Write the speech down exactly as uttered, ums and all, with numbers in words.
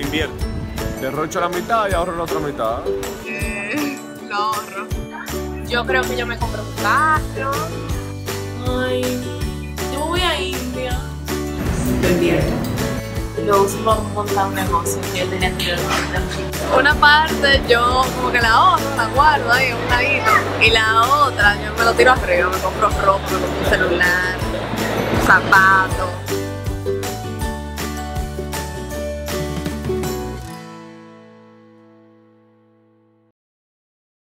invierto. Derrocho la mitad y ahorro la otra mitad. Eh, lo ahorro. Yo creo que yo me compro un carro. Ay, yo voy a India. Lo invierto. Lo uso para montar un negocio que yo tenía anteriormente. Una parte yo como que la ahorro, la guardo ahí, un ladito. Y la otra yo me lo tiro arriba, me compro ropa, me compro un celular, zapatos.